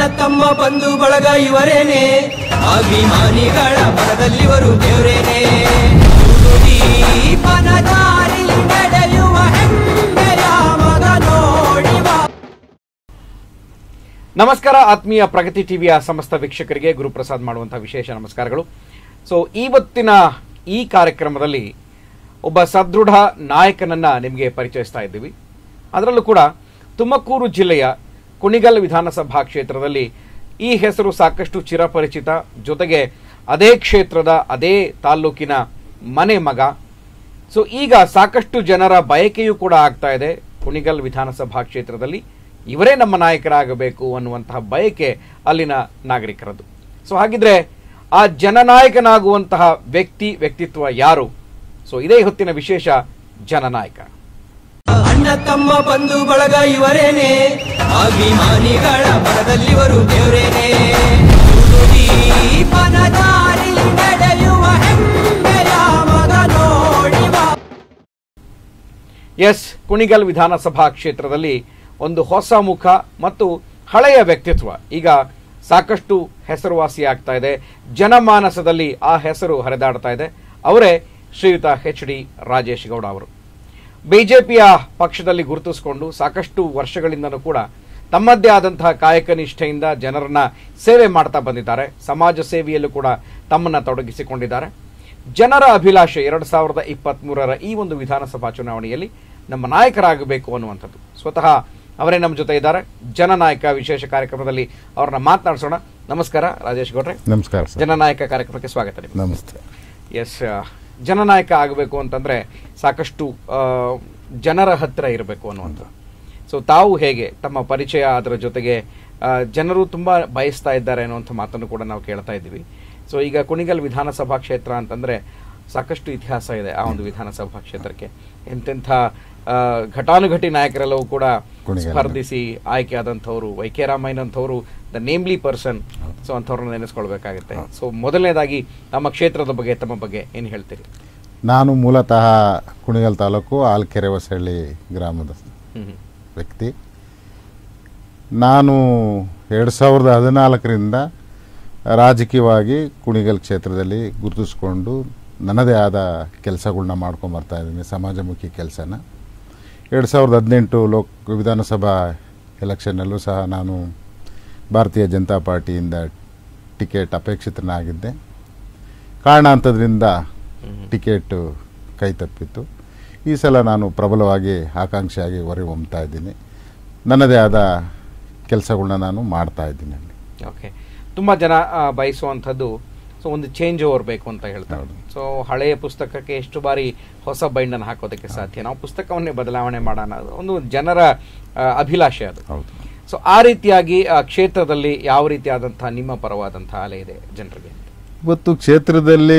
ತಮ್ಮ ಬಂಧು ಬಳಗ ಇವರೇನೆ, ಅಭಿಮಾನಿಗಳ ಬರದಲ್ಲಿವರು ದೇವರೇನೆ. ದೀಪನದಾರಿಲಿ ನಡೆಯುವ ಹೆಮ್ಮೆಯ ಮಗ ನೋಡಿವ. ನಮಸ್ಕಾರ ಆತ್ಮೀಯ ಪ್ರಗತಿ ಟಿವಿಯ ಸಮಸ್ತ ವೀಕ್ಷಕರಿಗೆ ಗುರುಪ್ರಸಾದ್ ಮಾಡುವಂತಹ ವಿಶೇಷ ನಮಸ್ಕಾರಗಳು. ಸೊ ಇವತ್ತಿನ ಈ ಕಾರ್ಯಕ್ರಮದಲ್ಲಿ ಒಬ್ಬ ಸದೃಢ ನಾಯಕನನ್ನ ನಿಮಗೆ ಪರಿಚಯಿಸ್ತಾ ಇದ್ದೀವಿ. ಅದರಲ್ಲೂ ಕೂಡ ತುಮಕೂರು ಜಿಲ್ಲೆಯ ಕುಣಿಗಲ್ ವಿಧಾನಸಭಾ ಕ್ಷೇತ್ರದಲ್ಲಿ ಈ ಹೆಸರು ಸಾಕಷ್ಟು ಚಿರಪರಿಚಿತ, ಜೊತೆಗೆ ಅದೇ ಕ್ಷೇತ್ರದ ಅದೇ ತಾಲ್ಲೂಕಿನ ಮನೆ ಮಗ. ಸೊ ಈಗ ಸಾಕಷ್ಟು ಜನರ ಬಯಕೆಯೂ ಕೂಡ ಆಗ್ತಾ ಇದೆ, ಕುಣಿಗಲ್ ವಿಧಾನಸಭಾ ಕ್ಷೇತ್ರದಲ್ಲಿ ಇವರೇ ನಮ್ಮ ನಾಯಕರಾಗಬೇಕು ಅನ್ನುವಂತಹ ಬಯಕೆ ಅಲ್ಲಿನ ನಾಗರಿಕರದ್ದು. ಸೊ ಹಾಗಿದ್ರೆ ಆ ಜನನಾಯಕನಾಗುವಂತಹ ವ್ಯಕ್ತಿತ್ವ ಯಾರು? ಸೊ ಇದೇ ಹೊತ್ತಿನ ವಿಶೇಷ ಜನನಾಯಕ. ಅಣ್ಣ ತಮ್ಮ ಬಂಧು ಬಳಗ ಇವರೇನೆ, ಅಭಿಮಾನಿಗಳ ಬರದಲ್ಲಿವರು ದೇವರೇನೆ. ದೀಪನದಾರಿಲಿ ನಡೆಯುವ ಹೆಮ್ಮೆಯ ಮಗ ನೋಡಿವ. ಎಸ್, ಕುಣಿಗಲ್ ವಿಧಾನಸಭಾ ಕ್ಷೇತ್ರದಲ್ಲಿ ಒಂದು ಹೊಸ ಮುಖ ಮತ್ತು ಹಳೆಯ ವ್ಯಕ್ತಿತ್ವ ಈಗ ಸಾಕಷ್ಟು ಹೆಸರುವಾಸಿಯಾಗ್ತಾ ಇದೆ. ಜನಮಾನಸದಲ್ಲಿ ಆ ಹೆಸರು ಹರಿದಾಡ್ತಾ ಇದೆ. ಅವರೇ ಶ್ರೀಯುತ HD ರಾಜೇಶ್ ಗೌಡ ಅವರು. ಬಿಜೆಪಿಯ ಪಕ್ಷದಲ್ಲಿ ಗುರುತಿಸಿಕೊಂಡು ಸಾಕಷ್ಟು ವರ್ಷಗಳಿಂದನೂ ಕೂಡ ತಮ್ಮದೇ ಆದಂತಹ ಕಾಯಕ ನಿಷ್ಠೆಯಿಂದ ಜನರನ್ನ ಸೇವೆ ಮಾಡ್ತಾ ಬಂದಿದ್ದಾರೆ. ಸಮಾಜ ಸೇವೆಯಲ್ಲೂ ಕೂಡ ತಮ್ಮನ್ನ ತೊಡಗಿಸಿಕೊಂಡಿದ್ದಾರೆ. ಜನರ ಅಭಿಲಾಷೆ 2023ರ ಈ ಒಂದು ವಿಧಾನಸಭಾ ಚುನಾವಣೆಯಲ್ಲಿ ನಮ್ಮ ನಾಯಕರಾಗಬೇಕು ಅನ್ನುವಂಥದ್ದು. ಸ್ವತಃ ಅವರೇ ನಮ್ಮ ಜೊತೆ ಇದ್ದಾರೆ. ಜನನಾಯಕ ವಿಶೇಷ ಕಾರ್ಯಕ್ರಮದಲ್ಲಿ ಅವ್ರನ್ನ ಮಾತನಾಡಿಸೋಣ. ನಮಸ್ಕಾರ ರಾಜೇಶ್ ಗೌಡ್ರೆ. ನಮಸ್ಕಾರ. ಜನನಾಯಕ ಕಾರ್ಯಕ್ರಮಕ್ಕೆ ಸ್ವಾಗತ. ನಮಸ್ತೆ. ಎಸ್, ಜನನಾಯಕ ಆಗಬೇಕು ಅಂತಂದ್ರೆ ಸಾಕಷ್ಟು ಜನರ ಹತ್ರ ಇರಬೇಕು ಅನ್ನುವಂಥದ್ದು. ಸೊ ತಾವು ಹೇಗೆ ತಮ್ಮ ಪರಿಚಯ, ಅದರ ಜೊತೆಗೆ ಜನರು ತುಂಬಾ ಬಯಸ್ತಾ ಇದ್ದಾರೆ ಅನ್ನುವಂಥ ಮಾತನ್ನು ಕೂಡ ನಾವು ಕೇಳ್ತಾ ಇದ್ದೀವಿ. ಸೊ ಈಗ ಕುಣಿಗಲ್ ವಿಧಾನಸಭಾ ಕ್ಷೇತ್ರ ಅಂತಂದ್ರೆ ಸಾಕಷ್ಟು ಇತಿಹಾಸ ಇದೆ ಆ ಒಂದು ವಿಧಾನಸಭಾ ಕ್ಷೇತ್ರಕ್ಕೆ. ಎಂತೆಂಥ ಘಟಾನುಘಟಿ ನಾಯಕರೆಲ್ಲವೂ ಕೂಡ ಸ್ಪರ್ಧಿಸಿ ಆಯ್ಕೆ ಆದಂಥವ್ರು. YK ರಾಮಯ್ಯನಂಥವ್ರು ದ ನೇಮ್ಲಿ ಪರ್ಸನ್. ಸೊ ಅಂಥವ್ರನ್ನ ನೆನೆಸ್ಕೊಳ್ಬೇಕಾಗುತ್ತೆ. ಸೊ ಮೊದಲನೇದಾಗಿ ನಮ್ಮ ಕ್ಷೇತ್ರದ ಬಗ್ಗೆ, ತಮ್ಮ ಬಗ್ಗೆ ಏನು ಹೇಳ್ತೀರಿ? ನಾನು ಮೂಲತಃ ಕುಣಿಗಲ್ ತಾಲೂಕು ಆಲ್ಕೆರೆ ಹೊಸಳ್ಳಿ ಗ್ರಾಮದ ವ್ಯಕ್ತಿ. ನಾನು 2014ರಿಂದ ರಾಜಕೀಯವಾಗಿ ಕುಣಿಗಲ್ ಕ್ಷೇತ್ರದಲ್ಲಿ ಗುರುತಿಸ್ಕೊಂಡು ನನ್ನದೇ ಆದ ಕೆಲಸಗಳನ್ನ ಮಾಡ್ಕೊಂಬರ್ತಾ ಇದ್ದೀನಿ, ಸಮಾಜಮುಖಿ ಕೆಲಸನ. 2018 ವಿಧಾನಸಭಾ ಎಲೆಕ್ಷನ್ನಲ್ಲೂ ಸಹ ನಾನು ಭಾರತೀಯ ಜನತಾ ಪಾರ್ಟಿಯಿಂದ ಟಿಕೆಟ್ ಅಪೇಕ್ಷಿತನಾಗಿದ್ದೆ. ಕಾರಣಾಂತರದಿಂದ ಟಿಕೆಟ್ ಕೈ ತಪ್ಪಿತ್ತು. ಈ ಸಲ ನಾನು ಪ್ರಬಲವಾಗಿ ಆಕಾಂಕ್ಷಿಯಾಗಿ ಹೊರಹೊಮ್ತಾ ಇದ್ದೀನಿ. ನನ್ನದೇ ಆದ ಕೆಲಸಗಳನ್ನ ನಾನು ಮಾಡ್ತಾ ಇದ್ದೀನಿ. ಓಕೆ, ತುಂಬ ಜನ ಬಯಸುವಂಥದ್ದು ಸೊ ಒಂದು ಚೇಂಜ್ ಓವರ್ ಬೇಕು ಅಂತ ಹೇಳ್ತಾರೆ. ಸೊ ಹಳೆಯ ಪುಸ್ತಕಕ್ಕೆ ಎಷ್ಟು ಬಾರಿ ಹೊಸ ಬೈಂಡನ್ನು ಹಾಕೋದಕ್ಕೆ ಸಾಧ್ಯ? ನಾವು ಪುಸ್ತಕವನ್ನೇ ಬದಲಾವಣೆ ಮಾಡೋಣ, ಒಂದು ಜನರ ಅಭಿಲಾಷೆ ಅದು. ಸೊ ಆ ರೀತಿಯಾಗಿ ಕ್ಷೇತ್ರದಲ್ಲಿ ಯಾವ ರೀತಿಯಾದಂತಹ ನಿಮ್ಮ ಪರವಾದಂತಹ ಅಲೆ ಇದೆ ಜನರಿಗೆ? ಇವತ್ತು ಕ್ಷೇತ್ರದಲ್ಲಿ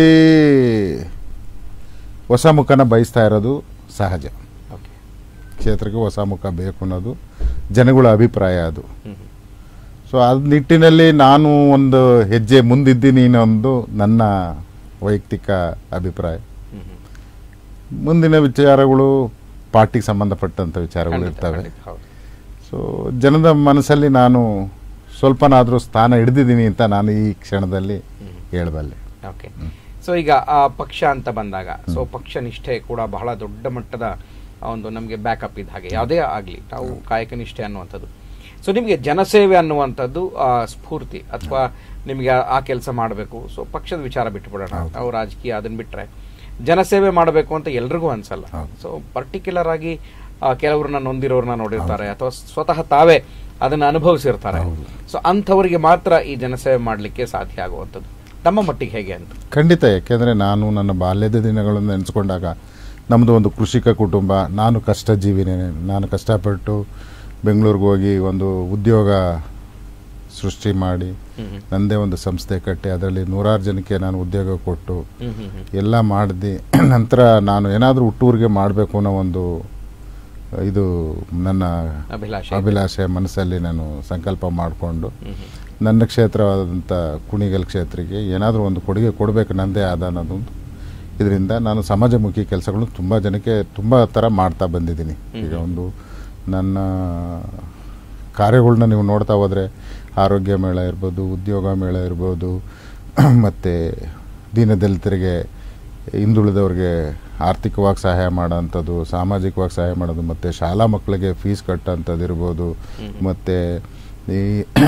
ಹೊಸ ಮುಖನ ಬಯಸ್ತಾ ಇರೋದು ಸಹಜ. ಕ್ಷೇತ್ರಕ್ಕೆ ಹೊಸ ಮುಖ ಬೇಕು ಅನ್ನೋದು ಜನಗಳ ಅಭಿಪ್ರಾಯ ಅದು. ಸೊ ಅದ ನಿಟ್ಟಿನಲ್ಲಿ ನಾನು ಒಂದು ಹೆಜ್ಜೆ ಮುಂದಿದ್ದೀನಿ ಅನ್ನೋದು ನನ್ನ ವೈಯಕ್ತಿಕ ಅಭಿಪ್ರಾಯ. ಮುಂದಿನ ವಿಚಾರಗಳು ಪಾರ್ಟಿಗೆ ಸಂಬಂಧಪಟ್ಟಂಥ ವಿಚಾರಗಳು ಇರ್ತವೆ. ಸೊ ಜನದ ಮನಸ್ಸಲ್ಲಿ ನಾನು ಸ್ವಲ್ಪನಾದರೂ ಸ್ಥಾನ ಹಿಡಿದಿದ್ದೀನಿ ಅಂತ ನಾನು ಈ ಕ್ಷಣದಲ್ಲಿ ಹೇಳಬಲ್ಲೆ. ಓಕೆ, ಸೊ ಈಗ ಪಕ್ಷ ಅಂತ ಬಂದಾಗ ಸೊ ಪಕ್ಷ ನಿಷ್ಠೆ ಕೂಡ ಬಹಳ ದೊಡ್ಡ ಮಟ್ಟದ ಒಂದು ನಮಗೆ ಬ್ಯಾಕಪ್ ಇದ್ದ ಹಾಗೆ ಯಾವುದೇ ಆಗಲಿ ನಾವು ಕಾಯಕ ನಿಷ್ಠೆ ಅನ್ನುವಂಥದ್ದು. ಸೊ ನಿಮಗೆ ಜನಸೇವೆ ಅನ್ನುವಂಥದ್ದು ಸ್ಫೂರ್ತಿ, ಅಥವಾ ನಿಮಗೆ ಆ ಕೆಲಸ ಮಾಡಬೇಕು. ಸೊ ಪಕ್ಷದ ವಿಚಾರ ಬಿಟ್ಟುಬಿಡೋಣ, ನಾವು ರಾಜಕೀಯ ಅದನ್ನ ಬಿಟ್ಟರೆ ಜನಸೇವೆ ಮಾಡಬೇಕು ಅಂತ ಎಲ್ರಿಗೂ ಅನ್ಸಲ್ಲ. ಸೊ ಪರ್ಟಿಕ್ಯುಲರ್ ಆಗಿ ಕೆಲವ್ರನ್ನ ನೊಂದಿರೋರನ್ನ ನೋಡಿರ್ತಾರೆ, ಅಥವಾ ಸ್ವತಃ ತಾವೇ ಅದನ್ನ ಅನುಭವಿಸಿರ್ತಾರೆ. ಸೊ ಅಂಥವರಿಗೆ ಮಾತ್ರ ಈ ಜನಸೇವೆ ಮಾಡಲಿಕ್ಕೆ ಸಾಧ್ಯ ಆಗುವಂಥದ್ದು. ತಮ್ಮ ಮಟ್ಟಿಗೆ ಹೇಗೆ ಅಂತ? ಖಂಡಿತ. ಯಾಕೆಂದರೆ ನಾನು ನನ್ನ ಬಾಲ್ಯದ ದಿನಗಳನ್ನು ನೆನೆಸ್ಕೊಂಡಾಗ ನಮ್ಮದು ಒಂದು ಕೃಷಿಕ ಕುಟುಂಬ. ನಾನು ಕಷ್ಟಜೀವಿನೇ. ನಾನು ಕಷ್ಟಪಟ್ಟು ಬೆಂಗಳೂರಿಗೆ ಹೋಗಿ ಒಂದು ಉದ್ಯೋಗ ಸೃಷ್ಟಿ ಮಾಡಿ ನನ್ನದೇ ಒಂದು ಸಂಸ್ಥೆ ಕಟ್ಟಿ ಅದರಲ್ಲಿ 100 ಜನಕ್ಕೆ ನಾನು ಉದ್ಯೋಗ ಕೊಟ್ಟು ಎಲ್ಲ ಮಾಡಿದೆ. ನಂತರ ನಾನು ಏನಾದರೂ ಹುಟ್ಟೂರಿಗೆ ಮಾಡಬೇಕು ಅನ್ನೋ ಒಂದು ಇದು ನನ್ನ ಅಭಿಲಾಷೆ ಮನಸ್ಸಲ್ಲಿ ನಾನು ಸಂಕಲ್ಪ ಮಾಡಿಕೊಂಡು ನನ್ನ ಕ್ಷೇತ್ರವಾದಂಥ ಕುಣಿಗಲ್ ಕ್ಷೇತ್ರಕ್ಕೆ ಏನಾದರೂ ಒಂದು ಕೊಡುಗೆ ಕೊಡಬೇಕು ನನ್ನದೇ ಆದ ಅನ್ನೋದೊಂದು ಇದರಿಂದ ನಾನು ಸಮಾಜಮುಖಿ ಕೆಲಸಗಳನ್ನು ತುಂಬ ಜನಕ್ಕೆ ತುಂಬ ಥರ ಮಾಡ್ತಾ ಬಂದಿದ್ದೀನಿ. ಈಗ ಒಂದು ನನ್ನ ಕಾರ್ಯಗಳನ್ನ ನೀವು ನೋಡ್ತಾ ಹೋದರೆ ಆರೋಗ್ಯ ಮೇಳ ಇರ್ಬೋದು, ಉದ್ಯೋಗ ಮೇಳ ಇರ್ಬೋದು, ಮತ್ತು ದೀನದಲಿತರಿಗೆ, ಹಿಂದುಳಿದವ್ರಿಗೆ ಆರ್ಥಿಕವಾಗಿ ಸಹಾಯ ಮಾಡೋವಂಥದ್ದು, ಸಾಮಾಜಿಕವಾಗಿ ಸಹಾಯ ಮಾಡೋದು, ಮತ್ತು ಶಾಲಾ ಮಕ್ಕಳಿಗೆ ಫೀಸ್ ಕಟ್ಟೋಂಥದ್ದು ಇರ್ಬೋದು, ಮತ್ತು ಈ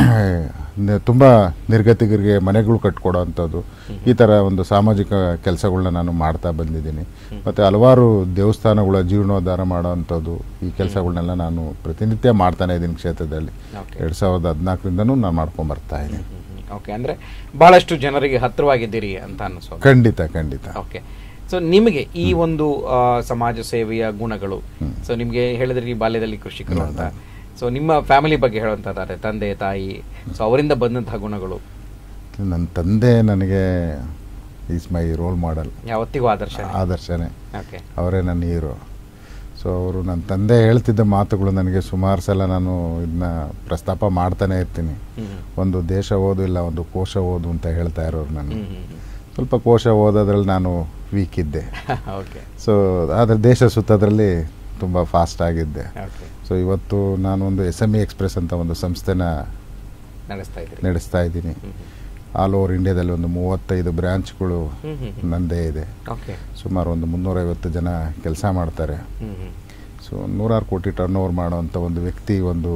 ತುಂಬ ನಿರ್ಗತಿಕರಿಗೆ ಮನೆಗಳು ಕಟ್ಕೊಡೋ ಅಂಥದ್ದು, ಈ ಥರ ಒಂದು ಸಾಮಾಜಿಕ ಕೆಲಸಗಳನ್ನ ನಾನು ಮಾಡ್ತಾ ಬಂದಿದ್ದೀನಿ. ಮತ್ತು ಹಲವಾರು ದೇವಸ್ಥಾನಗಳ ಜೀರ್ಣೋದ್ಧಾರ ಮಾಡೋ ಅಂಥದ್ದು, ಈ ಕೆಲಸಗಳನ್ನೆಲ್ಲ ನಾನು ಪ್ರತಿನಿತ್ಯ ಮಾಡ್ತಾನೆ ಇದ್ದೀನಿ ಕ್ಷೇತ್ರದಲ್ಲಿ. 2014ರಿಂದನೂ ನಾನು ಮಾಡ್ಕೊಂಡು ಬರ್ತಾ ಇದ್ದೀನಿ. ಓಕೆ, ಅಂದರೆ ಬಹಳಷ್ಟು ಜನರಿಗೆ ಹತ್ತಿರವಾಗಿದ್ದೀರಿ ಅಂತ ಅನಿಸೋದು. ಖಂಡಿತ ಖಂಡಿತ. ಓಕೆ, ಸೊ ನಿಮಗೆ ಈ ಒಂದು ಸಮಾಜ ಸೇವೆಯ ಗುಣಗಳು, ಸೊ ನಿಮಗೆ ಹೇಳಿದ್ರಿ ಬಾಲ್ಯದಲ್ಲಿ ಕೃಷಿಕರು ಅಂತ, ಸೊ ನಿಮ್ಮ ಫ್ಯಾಮಿಲಿ ಬಗ್ಗೆ ಹೇಳುವಂಥದ್ದಾದ್ರೆ ತಂದೆ ತಾಯಿ, ಸೊ ಅವರಿಂದ ಬಂದಂತಹ ಗುಣಗಳು? ನನ್ನ ತಂದೆ ನನಗೆ ಈಸ್ ಮೈ ರೋಲ್ ಮಾಡೆಲ್, ಯಾವತ್ತಿಗೂ ಆದರ್ಶನೇ. ಓಕೆ, ಅವರೇ ನನ್ನ ಹೀರೋ. ಸೊ ಅವರು, ನನ್ನ ತಂದೆ ಹೇಳ್ತಿದ್ದ ಮಾತುಗಳು ನನಗೆ ಸುಮಾರು ಸಲ ನಾನು ಇದನ್ನ ಪ್ರಸ್ತಾಪ ಮಾಡ್ತಾನೆ ಇರ್ತೀನಿ. ಒಂದು ದೇಶ ಓದು, ಇಲ್ಲ ಒಂದು ಕೋಶ ಓದು ಅಂತ ಹೇಳ್ತಾ ಇರೋರು. ನಾನು ಸ್ವಲ್ಪ ಕೋಶ ಓದೋದ್ರಲ್ಲಿ ನಾನು ವೀಕ್ ಇದ್ದೆ. ಓಕೆ, ಸೊ ಆದರೆ ದೇಶ ಸುತ್ತೋದ್ರಲ್ಲಿ ತುಂಬ ಫಾಸ್ಟ್ ಆಗಿದ್ದೆ. ಓಕೆ, ಸೊ ಇವತ್ತು ನಾನು ಒಂದು SME ಎಕ್ಸ್ಪ್ರೆಸ್ ಅಂತ ಒಂದು ಸಂಸ್ಥೆನ ನಡೆಸ್ತಾ ಇದ್ದೀನಿ. ಆಲ್ ಓವರ್ ಇಂಡಿಯಾದಲ್ಲಿ ಒಂದು 35 ಬ್ರಾಂಚ್ಗಳು ನಂದೇ ಇದೆ. ಓಕೆ, ಸುಮಾರು ಒಂದು 350 ಜನ ಕೆಲಸ ಮಾಡ್ತಾರೆ. ಸೊ 100 ಕೋಟಿ ಟರ್ನ್ ಓವರ್ ಮಾಡೋವಂಥ ಒಂದು ವ್ಯಕ್ತಿ ಒಂದು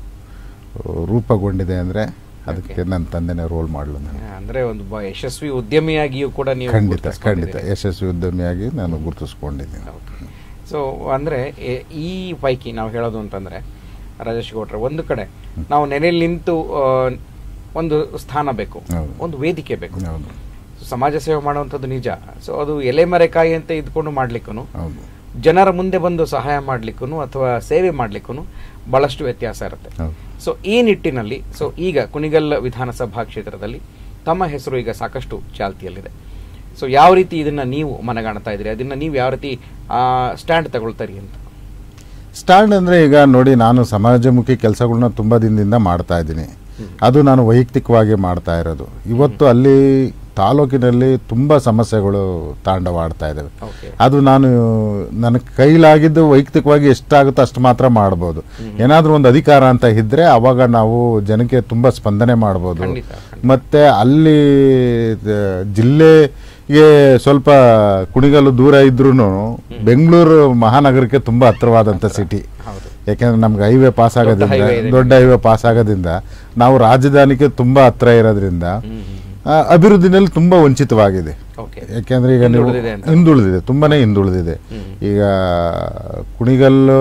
ರೂಪುಗೊಂಡಿದೆ ಅಂದರೆ ಅದಕ್ಕೆ ನನ್ನ ತಂದೆನೇ ರೋಲ್ ಮಾಡಲು. ಅಂದರೆ ಒಂದು ಯಶಸ್ವಿ ಉದ್ಯಮಿಯಾಗಿಯೂ ಕೂಡ ನೀವು ಖಂಡಿತ ಯಶಸ್ವಿ ಉದ್ಯಮಿಯಾಗಿ ನಾನು ಗುರುತಿಸ್ಕೊಂಡಿದ್ದೀನಿ. ಸೊ ಅಂದರೆ ಈ ಪೈಕಿ ನಾವು ಹೇಳೋದು ಅಂತಂದರೆ ರಾಜೇಶ್ ಗೌಡ್ರೆ, ಒಂದು ಕಡೆ ನಾವು ನೆನೆಯಲ್ಲಿ ನಿಂತು ಒಂದು ಸ್ಥಾನ ಬೇಕು, ಒಂದು ವೇದಿಕೆ ಬೇಕು. ಸಮಾಜ ಸೇವೆ ಮಾಡುವಂಥದ್ದು ನಿಜ. ಸೊ ಅದು ಎಲೆಮರೆಕಾಯಿ ಅಂತ ಇದ್ಕೊಂಡು ಮಾಡ್ಲಿಕ್ಕೂ, ಜನರ ಮುಂದೆ ಬಂದು ಸಹಾಯ ಮಾಡ್ಲಿಕ್ಕೂ ಅಥವಾ ಸೇವೆ ಮಾಡ್ಲಿಕ್ಕೂ ಬಹಳಷ್ಟು ವ್ಯತ್ಯಾಸ ಇರುತ್ತೆ. ಸೊ ಈ ನಿಟ್ಟಿನಲ್ಲಿ, ಸೊ ಈಗ ಕುಣಿಗಲ್ ವಿಧಾನಸಭಾ ಕ್ಷೇತ್ರದಲ್ಲಿ ತಮ್ಮ ಹೆಸರು ಈಗ ಸಾಕಷ್ಟು ಚಾಲ್ತಿಯಲ್ಲಿದೆ. ಸೊ ಯಾವ ರೀತಿ ಇದನ್ನ ನೀವು ಮನಗಾಣ್ತಾ ಇದ್ದೀರಿ, ಅದನ್ನ ನೀವು ಯಾವ ರೀತಿ ಸ್ಟ್ಯಾಂಡ್ ತಗೊಳ್ತಾರಿ ಅಂತ? ಸ್ಟ್ಯಾಂಡ್ ಅಂದರೆ ಈಗ ನೋಡಿ, ನಾನು ಸಮಾಜಮುಖಿ ಕೆಲಸಗಳನ್ನ ತುಂಬ ದಿನದಿಂದ ಮಾಡ್ತಾ ಇದ್ದೀನಿ. ಅದು ನಾನು ವೈಯಕ್ತಿಕವಾಗಿ ಮಾಡ್ತಾ ಇರೋದು. ಇವತ್ತು ಅಲ್ಲಿ ತಾಲೂಕಿನಲ್ಲಿ ತುಂಬ ಸಮಸ್ಯೆಗಳು ತಾಂಡವಾಡ್ತಾ ಇದ್ದಾವೆ. ಅದು ನಾನು ನನ್ನ ಕೈಲಾಗಿದ್ದು ವೈಯಕ್ತಿಕವಾಗಿ ಎಷ್ಟಾಗುತ್ತೋ ಅಷ್ಟು ಮಾತ್ರ ಮಾಡ್ಬೋದು. ಏನಾದರೂ ಒಂದು ಅಧಿಕಾರ ಅಂತ ಇದ್ದರೆ ಅವಾಗ ನಾವು ಜನಕ್ಕೆ ತುಂಬ ಸ್ಪಂದನೆ ಮಾಡ್ಬೋದು. ಮತ್ತು ಅಲ್ಲಿ ಜಿಲ್ಲೆಗೆ ಸ್ವಲ್ಪ ಕುಣಿಗಲ್ಲು ದೂರ ಇದ್ರೂ ಬೆಂಗಳೂರು ಮಹಾನಗರಕ್ಕೆ ತುಂಬ ಹತ್ತಿರವಾದಂಥ ಸಿಟಿ. ಯಾಕೆಂದರೆ ನಮ್ಗೆ ಹೈವೇ ಪಾಸ್ ಆಗೋದ್ರಿಂದ, ದೊಡ್ಡ ಹೈವೇ ಪಾಸ್ ಆಗೋದ್ರಿಂದ ನಾವು ರಾಜಧಾನಿಗೆ ತುಂಬ ಹತ್ತಿರ ಇರೋದ್ರಿಂದ ಅಭಿವೃದ್ಧಿನಲ್ಲಿ ತುಂಬ ವಂಚಿತವಾಗಿದೆ. ಯಾಕೆಂದರೆ ಈಗ ನೀವು ಹಿಂದುಳಿದಿದೆ, ತುಂಬಾನೇ ಹಿಂದುಳಿದಿದೆ. ಈಗ ಕುಣಿಗಲ್ಲು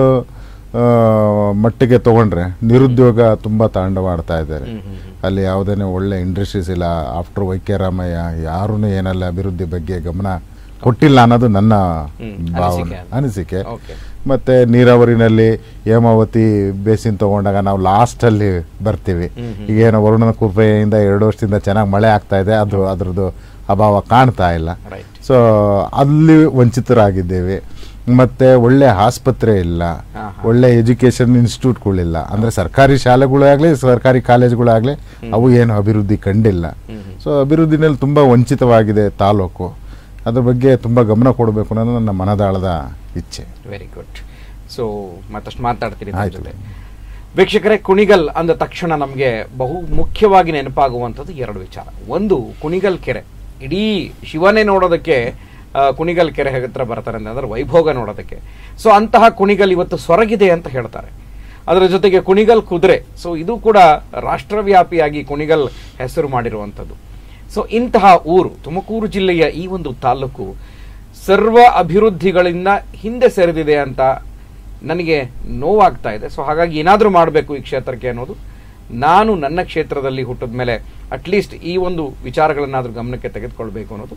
ಮಟ್ಟಿಗೆ ತಗೊಂಡ್ರೆ ನಿರುದ್ಯೋಗ ತುಂಬ ತಾಂಡವಾಡ್ತಾ ಇದ್ದಾರೆ. ಅಲ್ಲಿ ಯಾವುದೇ ಒಳ್ಳೆ ಇಂಡಸ್ಟ್ರೀಸ್ ಇಲ್ಲ. ಆಫ್ಟರ್ ವೈಕೆ ರಾಮಯ್ಯ ಯಾರೂ ಏನಲ್ಲ ಅಭಿವೃದ್ಧಿ ಬಗ್ಗೆ ಗಮನ ಕೊಟ್ಟಿಲ್ಲ ಅನ್ನೋದು ನನ್ನ ಭಾವನೆ, ಅನಿಸಿಕೆ. ಮತ್ತೆ ನೀರಾವರಿನಲ್ಲಿ ಹೇಮಾವತಿ ಬೇಸಿನ್ ತಗೊಂಡಾಗ ನಾವು ಲಾಸ್ಟಲ್ಲಿ ಬರ್ತೀವಿ. ಈಗೇನೋ ವರುಣನ ಕೃಪೆಯಿಂದ 2 ವರ್ಷದಿಂದ ಚೆನ್ನಾಗಿ ಮಳೆ ಆಗ್ತಾ ಇದೆ, ಅದು ಅದರದ್ದು ಅಭಾವ ಕಾಣ್ತಾ ಇಲ್ಲ. ಸೊ ಅಲ್ಲಿ ವಂಚಿತರಾಗಿದ್ದೇವೆ. ಮತ್ತೆ ಒಳ್ಳೆ ಆಸ್ಪತ್ರೆ ಇಲ್ಲ, ಒಳ್ಳೆ ಎಜುಕೇಶನ್ ಇನ್ಸ್ಟಿಟ್ಯೂಟ್ಗಳಿಲ್ಲ. ಅಂದರೆ ಸರ್ಕಾರಿ ಶಾಲೆಗಳಾಗಲಿ ಸರ್ಕಾರಿ ಕಾಲೇಜುಗಳಾಗಲಿ ಅವು ಏನು ಅಭಿವೃದ್ಧಿ ಕಂಡಿಲ್ಲ. ಸೊ ಅಭಿವೃದ್ಧಿನಲ್ಲಿ ತುಂಬ ವಂಚಿತವಾಗಿದೆ ತಾಲೂಕು. ಅದ್ರ ಬಗ್ಗೆ ತುಂಬ ಗಮನ ಕೊಡಬೇಕು ಅನ್ನೋದು ನನ್ನ ಮನದಾಳದ ಇಚ್ಛೆ. Very good. ಸೊ ಮತ್ತಷ್ಟು ಮಾತಾಡ್ತೀನಿ ಜೊತೆ. ವೀಕ್ಷಕರೇ, ಕುಣಿಗಲ್ ಅಂದ ತಕ್ಷಣ ನಮಗೆ ಬಹು ಮುಖ್ಯವಾಗಿ ನೆನಪಾಗುವಂಥದ್ದು 2 ವಿಚಾರ. ಒಂದು, ಕುಣಿಗಲ್ ಕೆರೆ. ಇಡೀ ಶಿವನೇ ನೋಡೋದಕ್ಕೆ ಕುಣಿಗಲ್ ಕೆರೆ ಹತ್ರ ಬರ್ತಾರೆ ಅಂತಂದ್ರೆ ವೈಭೋಗ ನೋಡೋದಕ್ಕೆ. ಸೊ ಅಂತಹ ಕುಣಿಗಲ್ ಇವತ್ತು ಸೊರಗಿದೆ ಅಂತ ಹೇಳ್ತಾರೆ. ಅದರ ಜೊತೆಗೆ ಕುಣಿಗಲ್ ಕುದುರೆ, ಸೊ ಇದು ಕೂಡ ರಾಷ್ಟ್ರವ್ಯಾಪಿಯಾಗಿ ಕುಣಿಗಲ್ ಹೆಸರು ಮಾಡಿರುವಂಥದ್ದು. ಸೊ ಇಂತಹ ಊರು, ತುಮಕೂರು ಜಿಲ್ಲೆಯ ಈ ಒಂದು ತಾಲೂಕು ಸರ್ವ ಅಭಿವೃದ್ಧಿಗಳಿಂದ ಹಿಂದೆ ಸರಿದಿದೆ ಅಂತ ನನಗೆ ನೋವಾಗ್ತಾ ಇದೆ. ಸೊ ಹಾಗಾಗಿ ಏನಾದರೂ ಮಾಡಬೇಕು ಈ ಕ್ಷೇತ್ರಕ್ಕೆ ಅನ್ನೋದು, ನಾನು ನನ್ನ ಕ್ಷೇತ್ರದಲ್ಲಿ ಹುಟ್ಟಿದ ಮೇಲೆ ಅಟ್ಲೀಸ್ಟ್ ಈ ಒಂದು ವಿಚಾರಗಳನ್ನಾದರೂ ಗಮನಕ್ಕೆ ತೆಗೆದುಕೊಳ್ಬೇಕು ಅನ್ನೋದು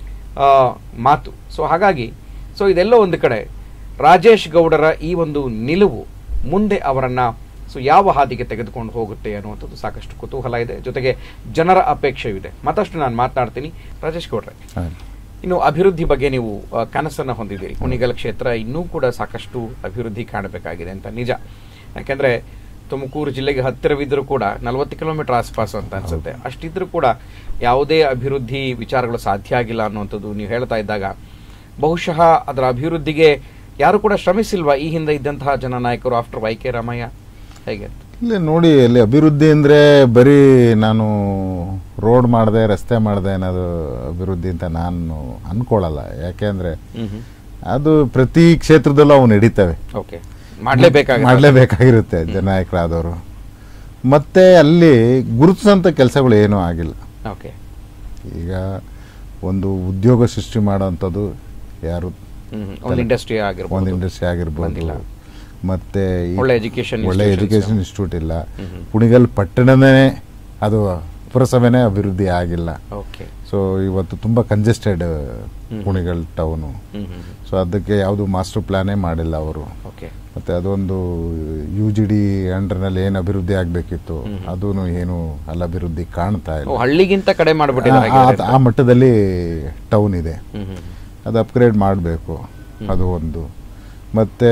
ಮಾತು. ಸೊ ಹಾಗಾಗಿ ಇದೆಲ್ಲೋ ಒಂದು ಕಡೆ ರಾಜೇಶ್ ಗೌಡರ ಈ ಒಂದು ನಿಲುವು ಮುಂದೆ ಅವರನ್ನ ಯಾವ ಹಾದಿಗೆ ತೆಗೆದುಕೊಂಡು ಹೋಗುತ್ತೆ ಅನ್ನುವಂಥದ್ದು ಸಾಕಷ್ಟು ಕುತೂಹಲ ಇದೆ. ಜೊತೆಗೆ ಜನರ ಅಪೇಕ್ಷೆಯೂ ಇದೆ. ಮತ್ತಷ್ಟು ನಾನು ಮಾತನಾಡ್ತೀನಿ. ರಾಜೇಶ್ ಗೌಡ್ರೆ, ಇನ್ನು ಅಭಿವೃದ್ಧಿ ಬಗ್ಗೆ ನೀವು ಕನಸನ್ನ ಹೊಂದಿದ್ದೀರಿ. ಕುಣಿಗಲ್ ಕ್ಷೇತ್ರ ಇನ್ನೂ ಕೂಡ ಸಾಕಷ್ಟು ಅಭಿವೃದ್ಧಿ ಕಾಣಬೇಕಾಗಿದೆ ಅಂತ ನಿಜ. ಯಾಕೆಂದ್ರೆ ತುಮಕೂರು ಜಿಲ್ಲೆಗೆ ಹತ್ತಿರವಿದ್ರೂ ಕೂಡ 40 ಕಿಲೋಮೀಟರ್ ಆಸ್ಪಾಸ್ ಅಂತ ಅನ್ಸುತ್ತೆ. ಅಷ್ಟಿದ್ರೂ ಕೂಡ ಯಾವುದೇ ಅಭಿವೃದ್ಧಿ ವಿಚಾರಗಳು ಸಾಧ್ಯ ಆಗಿಲ್ಲ ಅನ್ನುವಂಥದ್ದು ನೀವು ಹೇಳ್ತಾ ಇದ್ದಾಗ, ಬಹುಶಃ ಅದರ ಅಭಿವೃದ್ಧಿಗೆ ಯಾರು ಕೂಡ ಶ್ರಮಿಸಿಲ್ವಾ ಈ ಹಿಂದೆ ಇದ್ದಂತಹ ಜನನಾಯಕರು ಆಫ್ಟರ್ ವೈಕೆ ರಾಮಯ್ಯ? ಹೇಗೆ? ಇಲ್ಲಿ ನೋಡಿ, ಅಲ್ಲಿ ಅಭಿವೃದ್ಧಿ ಅಂದರೆ ಬರೀ ನಾನು ರೋಡ್ ಮಾಡಿದೆ, ರಸ್ತೆ ಮಾಡಿದೆ ಅನ್ನೋದು ಅಭಿವೃದ್ಧಿ ಅಂತ ನಾನು ಅಂದ್ಕೊಳ್ಳಲ್ಲ. ಯಾಕೆಂದರೆ ಅದು ಪ್ರತಿ ಕ್ಷೇತ್ರದಲ್ಲೂ ಅವು ನಡೀತವೆ. ಓಕೆ, ಮಾಡಲೇಬೇಕಾಗಿರುತ್ತೆ ಜನನಾಯಕರಾದವರು. ಮತ್ತು ಅಲ್ಲಿ ಗುರುತಿಸೋಂಥ ಕೆಲಸಗಳು ಏನೂ ಆಗಿಲ್ಲ. ಓಕೆ, ಈಗ ಒಂದು ಉದ್ಯೋಗ ಸೃಷ್ಟಿ ಮಾಡೋವಂಥದ್ದು ಯಾರು, ಒಂದು ಇಂಡಸ್ಟ್ರಿ ಆಗಿರ್ಬೋದು, ಮತ್ತೆ ಒಳ್ಳೆ ಎಜುಕೇಶನ್ ಇನ್ಸ್ಟಿಟ್ಯೂಟ್ ಇಲ್ಲ. ಕುಣಿಗಲ್ ಪಟ್ಟಣನೇ ಅದು ಪುರಸಭೆನೇ ಅಭಿವೃದ್ಧಿ ಆಗಿಲ್ಲ. ಸೊ ಇವತ್ತು ತುಂಬ ಕಂಜೆಸ್ಟೆಡ್ ಕುಣಿಗಲ್ ಟೌನು. ಸೊ ಅದಕ್ಕೆ ಯಾವುದು ಮಾಸ್ಟರ್ ಪ್ಲಾನೇ ಮಾಡಿಲ್ಲ ಅವರು. ಮತ್ತೆ ಅದೊಂದು UGD ಅಂಡರ್ನಲ್ಲಿ ಏನು ಅಭಿವೃದ್ಧಿ ಆಗಬೇಕಿತ್ತು ಅದೂ ಏನು ಅಲ್ಲಿ ಅಭಿವೃದ್ಧಿ ಕಾಣ್ತಾ ಇಲ್ಲ. ಹಳ್ಳಿಗಿಂತ ಕಡೆ ಮಾಡಿಬಿಟ್ಟಿದ್ದಾರೆ. ಆ ಮಟ್ಟದಲ್ಲಿ ಟೌನ್ ಇದೆ, ಅದು ಅಪ್ಗ್ರೇಡ್ ಮಾಡಬೇಕು. ಅದು ಒಂದು. ಮತ್ತು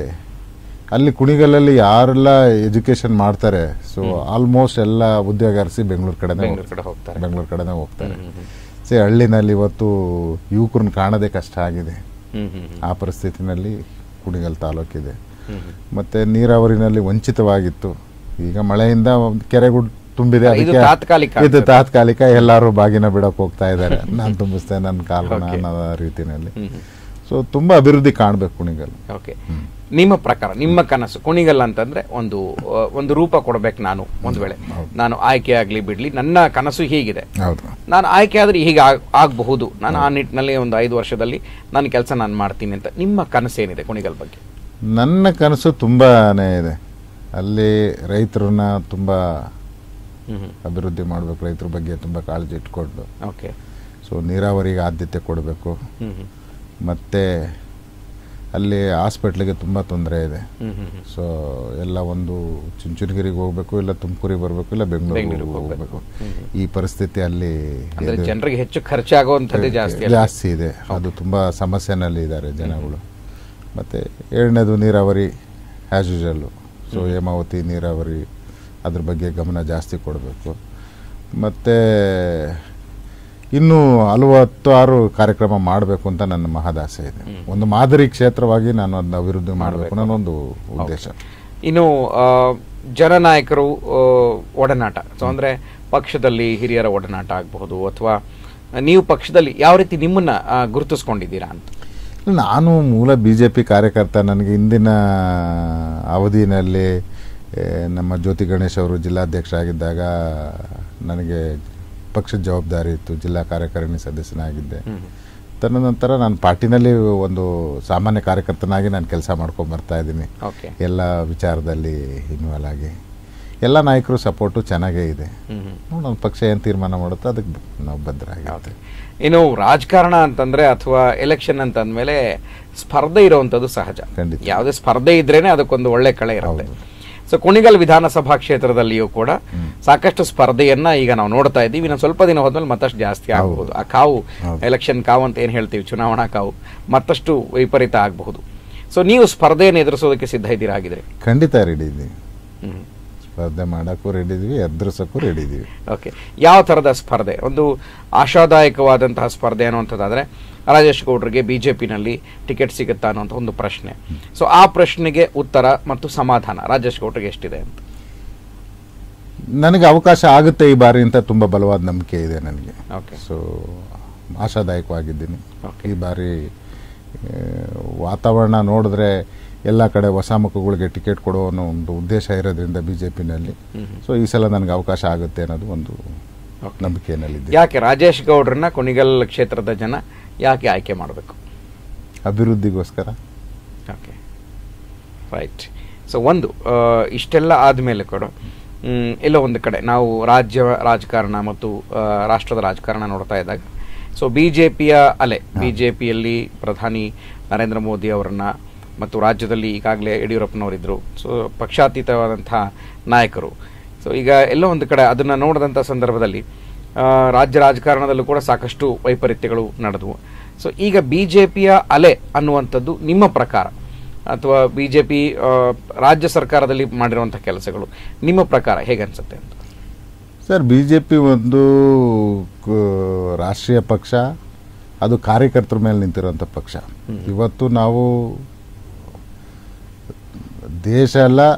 ಅಲ್ಲಿ ಕುಣಿಗಲಲ್ಲಿ ಯಾರೆಲ್ಲ ಎಜುಕೇಷನ್ ಮಾಡ್ತಾರೆ, ಸೊ ಆಲ್ಮೋಸ್ಟ್ ಎಲ್ಲ ಉದ್ಯೋಗ ಅರಸಿ ಬೆಂಗಳೂರು ಕಡೆನೇ ಹೋಗ್ತಾರೆ. ಸೇ ಹಳ್ಳಿನಲ್ಲಿ ಇವತ್ತು ಯುವಕರನ್ನ ಕಾಣೋದೇ ಕಷ್ಟ ಆಗಿದೆ. ಆ ಪರಿಸ್ಥಿತಿನಲ್ಲಿ ಕುಣಿಗಲ್ ತಾಲೂಕಿದೆ. ಮತ್ತು ನೀರಾವರಿನಲ್ಲಿ ವಂಚಿತವಾಗಿತ್ತು. ಈಗ ಮಳೆಯಿಂದ ಕೆರೆಗಳು ತುಂಬಿದೆ, ಇದು ತಾತ್ಕಾಲಿಕ. ಎಲ್ಲರೂ ಬಾಗಿನ ಬಿಡಕ್ಕೆ ಹೋಗ್ತಾ ಇದ್ದಾರೆ. ನಾನು ತುಂಬಿಸ್ತೇನೆ ನನ್ನ ಕಾಲನ ಅನ್ನೋ ರೀತಿಯಲ್ಲಿ. ಸೊ ತುಂಬ ಅಭಿವೃದ್ಧಿ ಕಾಣಬೇಕು ಕುಣಿಗಲ್. ಓಕೆ, ನಿಮ್ಮ ಪ್ರಕಾರ, ನಿಮ್ಮ ಕನಸು ಕುಣಿಗಲ್ ಅಂತಂದ್ರೆ ಒಂದು ರೂಪ ಕೊಡ್ಬೇಕು. ನಾನು ಒಂದು ವೇಳೆ ನಾನು ಆಯ್ಕೆ ಆಗ್ಲಿ ಬಿಡ್ಲಿ, ನನ್ನ ಕನಸು ಹೀಗಿದೆ, ನಾನು ಆಯ್ಕೆ ಆದ್ರೆ ಹೀಗೆ ಆಗಬಹುದು, ನಾನು ಆ ನಿಟ್ಟಿನಲ್ಲಿ ಒಂದು 5 ವರ್ಷದಲ್ಲಿ ನನ್ನ ಕೆಲಸ ನಾನು ಮಾಡ್ತೀನಿ ಅಂತ. ನಿಮ್ಮ ಕನಸೇನಿದೆ ಕುಣಿಗಲ್ ಬಗ್ಗೆ? ನನ್ನ ಕನಸು ತುಂಬಾನೇ ಇದೆ. ಅಲ್ಲಿ ರೈತರನ್ನ ತುಂಬಾ ಅಭಿವೃದ್ಧಿ ಮಾಡಬೇಕು, ರೈತರ ಬಗ್ಗೆ ತುಂಬ ಕಾಳಜಿ ಇಟ್ಕೊಂಡು. ಓಕೆ, ಸೊ ನೀರಾವರಿಗೆ ಆದ್ಯತೆ ಕೊಡಬೇಕು. ಮತ್ತು ಅಲ್ಲಿ ಹಾಸ್ಪಿಟ್ಲಿಗೆ ತುಂಬ ತೊಂದರೆ ಇದೆ. ಸೊ ಎಲ್ಲ ಒಂದು ಚುಂಚನಗಿರಿಗೆ ಹೋಗ್ಬೇಕು, ಇಲ್ಲ ತುಮಕೂರಿಗೆ ಬರಬೇಕು, ಇಲ್ಲ ಬೆಂಗಳೂರಿಗೆ ಹೋಗ್ಬೇಕು. ಈ ಪರಿಸ್ಥಿತಿ ಅಲ್ಲಿ ಜನರಿಗೆ ಹೆಚ್ಚು ಖರ್ಚಾಗುವಂಥದ್ದು ಜಾಸ್ತಿ ಇದೆ. ಅದು ತುಂಬ ಸಮಸ್ಯೆನಲ್ಲಿ ಇದ್ದಾರೆ ಜನಗಳು. ಮತ್ತು ಎರಡನೇದು ನೀರಾವರಿ ಆ್ಯಸ್ ಯೂಶಲ್ಲು. ಸೊ ಹೇಮಾವತಿ ನೀರಾವರಿ ಅದ್ರ ಬಗ್ಗೆ ಗಮನ ಜಾಸ್ತಿ ಕೊಡಬೇಕು. ಮತ್ತು ಇನ್ನೂ 46 ಕಾರ್ಯಕ್ರಮ ಮಾಡಬೇಕು ಅಂತ ನನ್ನ ಮಹದಾಸೆ ಇದೆ. ಒಂದು ಮಾದರಿ ಕ್ಷೇತ್ರವಾಗಿ ನಾನು ಅದನ್ನ ಅಭಿವೃದ್ಧಿ ಮಾಡಬೇಕು ಅನ್ನೋ ಒಂದು ಉದ್ದೇಶ. ಇನ್ನು ಜನನಾಯಕರು ಒಡನಾಟ, ಸೊ ಅಂದರೆ ಪಕ್ಷದಲ್ಲಿ ಹಿರಿಯರ ಒಡನಾಟ ಆಗಬಹುದು, ಅಥವಾ ನೀವು ಪಕ್ಷದಲ್ಲಿ ಯಾವ ರೀತಿ ನಿಮ್ಮನ್ನ ಗುರುತಿಸ್ಕೊಂಡಿದ್ದೀರಾ ಅಂತ? ನಾನು ಮೂಲ BJP ಕಾರ್ಯಕರ್ತ. ನನಗೆ ಹಿಂದಿನ ಅವಧಿನಲ್ಲಿ ನಮ್ಮ ಜ್ಯೋತಿ ಗಣೇಶ್ ಅವರು ಜಿಲ್ಲಾಧ್ಯಕ್ಷರಾಗಿದ್ದಾಗ ನನಗೆ ಪಕ್ಷದ ಜವಾಬ್ದಾರಿ ಇತ್ತು. ಜಿಲ್ಲಾ ಕಾರ್ಯಕಾರಿಣಿ ಸದಸ್ಯನಾಗಿದ್ದೆ. ತದನಂತರ ನಾನು ಪಾರ್ಟಿನಲ್ಲಿ ಒಂದು ಸಾಮಾನ್ಯ ಕಾರ್ಯಕರ್ತನಾಗಿ ನಾನು ಕೆಲಸ ಮಾಡ್ಕೊಂಡು ಬರ್ತಾ ಇದ್ದೀನಿ. ಎಲ್ಲ ವಿಚಾರದಲ್ಲಿ ಇನ್ವಾಲ್ವ್ ಆಗಿ ಎಲ್ಲ ನಾಯಕರು ಸಪೋರ್ಟು ಚೆನ್ನಾಗೇ ಇದೆ. ನಮ್ಮ ಪಕ್ಷ ಏನು ತೀರ್ಮಾನ ಮಾಡುತ್ತೋ ಅದಕ್ಕೆ ನಾವು ಬದ್ಧರಾಗಿರ್ತೀವಿ. ಇನ್ನು ರಾಜಕಾರಣ ಅಂತಂದ್ರೆ ಅಥವಾ ಎಲೆಕ್ಷನ್ ಅಂತಂದ್ಮೇಲೆ ಸ್ಪರ್ಧೆ ಇರುವಂಥದ್ದು ಸಹಜ. ಯಾವುದೇ ಸ್ಪರ್ಧೆ ಇದ್ರೇನೆ ಅದಕ್ಕೊಂದು ಒಳ್ಳೆ ಕಳೆ ಇರುತ್ತೆ. ಸೊ ಕುಣಿಗಲ್ ವಿಧಾನಸಭಾ ಕ್ಷೇತ್ರದಲ್ಲಿಯೂ ಕೂಡ ಸಾಕಷ್ಟು ಸ್ಪರ್ಧೆಯನ್ನ ಈಗ ನಾವು ನೋಡ್ತಾ ಇದ್ದೀವಿ. ಇನ್ನು ಸ್ವಲ್ಪ ದಿನ ಹೋದ್ಮೇಲೆ ಮತ್ತಷ್ಟು ಜಾಸ್ತಿ ಆಗಬಹುದು. ಆ ಕಾವು, ಎಲೆಕ್ಷನ್ ಕಾವು ಅಂತ ಏನು ಹೇಳ್ತೀವಿ, ಚುನಾವಣಾ ಕಾವು ಮತ್ತಷ್ಟು ವಿಪರೀತ ಆಗಬಹುದು. ಸೊ ನೀವು ಸ್ಪರ್ಧೆಯನ್ನು ಎದುರಿಸೋದಕ್ಕೆ ಸಿದ್ಧ ಇದ್ದೀರಾ? ಆಗಿದ್ರೆ ಖಂಡಿತ ರೆಡಿ ಇದ್ದೀವಿ. ಸ್ಪರ್ಧೆ ಮಾಡೋಕ್ಕೂ ರೆಡಿ ಇದೀವಿ, ಎದುರಿಸೋಕ್ಕೂ ರೆಡಿ ಇದೀವಿ. ಓಕೆ, ಯಾವ ಥರದ ಸ್ಪರ್ಧೆ? ಒಂದು ಆಶಾದಾಯಕವಾದಂತಹ ಸ್ಪರ್ಧೆ ಅನ್ನುವಂಥದ್ದಾದರೆ ರಾಜೇಶ್ ಗೌಡ್ರಿಗೆ BJPನಲ್ಲಿ ಟಿಕೆಟ್ ಸಿಗುತ್ತಾ ಅನ್ನೋಂಥ ಒಂದು ಪ್ರಶ್ನೆ. ಸೊ ಆ ಪ್ರಶ್ನೆಗೆ ಉತ್ತರ ಮತ್ತು ಸಮಾಧಾನ ರಾಜೇಶ್ ಗೌಡ್ರಿಗೆ ಎಷ್ಟಿದೆ ಅಂತ? ನನಗೆ ಅವಕಾಶ ಆಗುತ್ತೆ ಈ ಬಾರಿ ಅಂತ ತುಂಬ ಬಲವಾದ ನಂಬಿಕೆ ಇದೆ ನನಗೆ. ಓಕೆ, ಸೊ ಆಶಾದಾಯಕವಾಗಿದ್ದೀನಿ. ಈ ಬಾರಿ ವಾತಾವರಣ ನೋಡಿದ್ರೆ ಎಲ್ಲ ಕಡೆ ಹೊಸ ಮುಖಗಳಿಗೆ ಟಿಕೆಟ್ ಕೊಡೋ ಅನ್ನೋ ಒಂದು ಉದ್ದೇಶ ಇರೋದ್ರಿಂದ BJPನಲ್ಲಿ ಸೊ ಈ ಸಲ ನನಗೆ ಅವಕಾಶ ಆಗುತ್ತೆ ಅನ್ನೋದು ಒಂದು ನಂಬಿಕೆಯಲ್ಲಿದೆ. ಯಾಕೆ ರಾಜೇಶ್ ಗೌಡ್ರನ್ನ ಕುಣಿಗಲ್ ಕ್ಷೇತ್ರದ ಜನ ಯಾಕೆ ಆಯ್ಕೆ ಮಾಡಬೇಕು? ಅಭಿವೃದ್ಧಿಗೋಸ್ಕರ. Okay, right. ಸೊ ಒಂದು ಇಷ್ಟೆಲ್ಲ ಆದಮೇಲೆ ಕೂಡ ಎಲ್ಲೋ ಒಂದು ಕಡೆ ನಾವು ರಾಜ್ಯ ರಾಜಕಾರಣ ಮತ್ತು ರಾಷ್ಟ್ರದ ರಾಜಕಾರಣ ನೋಡ್ತಾ ಇದ್ದಾಗ ಸೊ BJPಯ ಅಲೆ, BJPಯಲ್ಲಿ ಪ್ರಧಾನಿ ನರೇಂದ್ರ ಮೋದಿ ಅವರನ್ನ ಮತ್ತು ರಾಜ್ಯದಲ್ಲಿ ಈಗಾಗಲೇ ಯಡಿಯೂರಪ್ಪನವರಿದ್ದರು. ಸೊ ಪಕ್ಷಾತೀತವಾದಂಥ ನಾಯಕರು. ಸೊ ಈಗ ಎಲ್ಲೋ ಒಂದು ಕಡೆ ಅದನ್ನು ನೋಡಿದಂಥ ಸಂದರ್ಭದಲ್ಲಿ ರಾಜ್ಯ ರಾಜಕಾರಣದಲ್ಲೂ ಕೂಡ ಸಾಕಷ್ಟು ವೈಪರೀತ್ಯಗಳು ನಡೆದವು. ಸೊ ಈಗ BJPಯ ಅಲೆ ಅನ್ನುವಂಥದ್ದು ನಿಮ್ಮ ಪ್ರಕಾರ, ಅಥವಾ BJP ರಾಜ್ಯ ಸರ್ಕಾರದಲ್ಲಿ ಮಾಡಿರುವಂಥ ಕೆಲಸಗಳು ನಿಮ್ಮ ಪ್ರಕಾರ ಹೇಗೆ ಅನಿಸುತ್ತೆ ಅಂತ? ಸರ್, BJP ಒಂದು ರಾಷ್ಟ್ರೀಯ ಪಕ್ಷ, ಅದು ಕಾರ್ಯಕರ್ತರ ಮೇಲೆ ನಿಂತಿರುವಂಥ ಪಕ್ಷ. ಇವತ್ತು ನಾವು ದೇಶ ಎಲ್ಲ